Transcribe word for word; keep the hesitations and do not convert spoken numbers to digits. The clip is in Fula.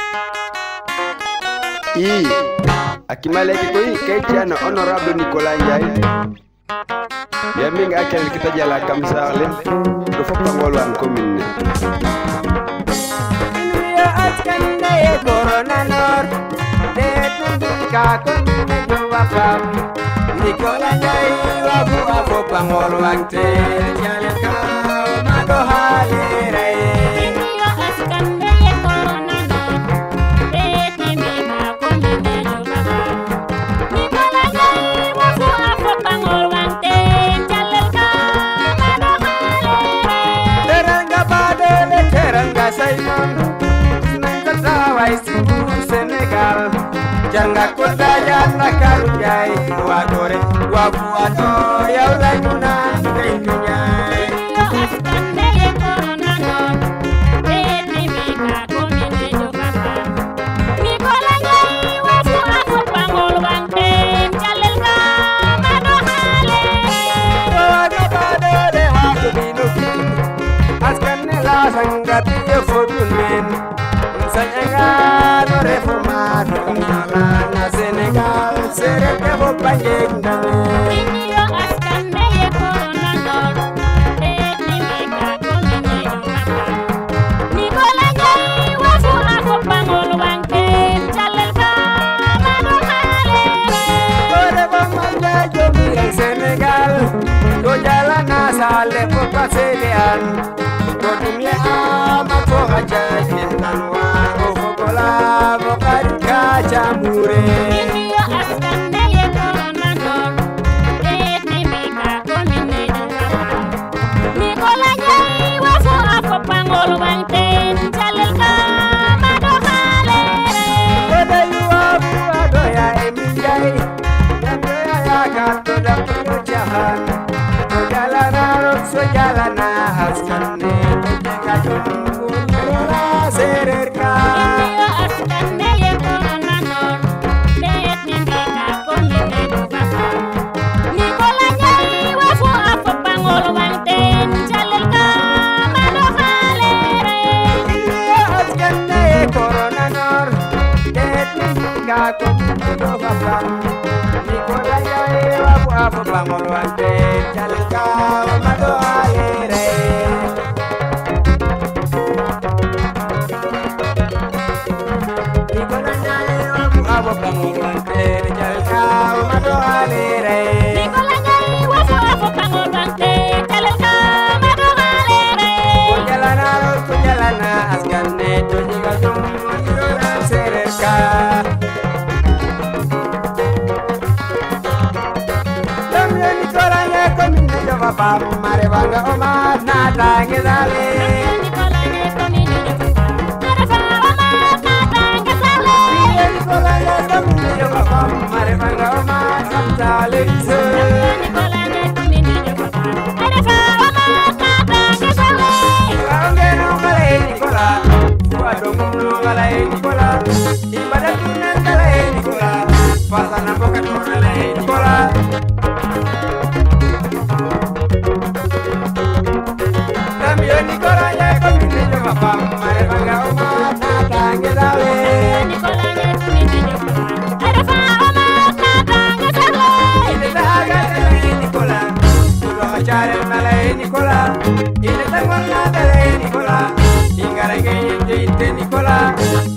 I akimaleki koi kaichana honorable Nicolas Ndiaye ya minga akel kita jala kam sarle do foppa ngolwan commune ya askande corona nor de tundika commune do wafam Nicolas Ndiaye wabu afoppa ngolwan te jale ka mado halere Senegal janga kota jana karujai wa gore wa buano ya ulaguna kainya yo askande corona no eti mika komine jogapa mi kolanga wa fu afo pangol wante jalel ka mado hale wa gabade de ha kubinuki askande la sangati yo fodunen Sayanga no reformado na Senegal sere que vou pagando yo askande corona no eti mika komine jogapa mi kolanga wa fu afo pangol wante jalel ka mado hale ore vamos yo mira Senegal yo jala na sale por pasean yo dumle ama ko haja kinanwa Jamure yo askande corona no eti mika komine jogapa mi kolanga wa fu afo pangol wante jalel ka mado hale Oda yuwa buwa doya emijai Yandoya ya gato da kuyo jahan Sojala na rok sojala na askande Tujeka jungu nirora sererka yo askande corona no eti mika komine jogapa mi kolanga wa fu afo pangol wante jalel ka mado hale Iya askande corona nor Tetninga komine dogafam Nikola ya ewa bu afu pangol wante Jalika mado alere Nikola ya ewa bu afu pangol wante Jalika mado alere mi kolanga wa fu afo pangol wante jalel ka mado hale Kujalana ro kujalana askande Tujiga jungu nirora sererka Damle Nicolas Ndiaye komine jova pam Mare banga oma nata ngezale Nicolas Ndiaye komine jova pam Mare banga oma samtale ise Kaonge no ngale Nicolas Wado mumlu ngale Nicolas Ibadah tunan ngale Nicolas Pasana boka ngale Nicolas Cambio Nicolas Ndiaye komine jova pam Mare banga oma nata ngezale Nicolas, il est tellement là, Nicolas, il est tellement là, Nicolas,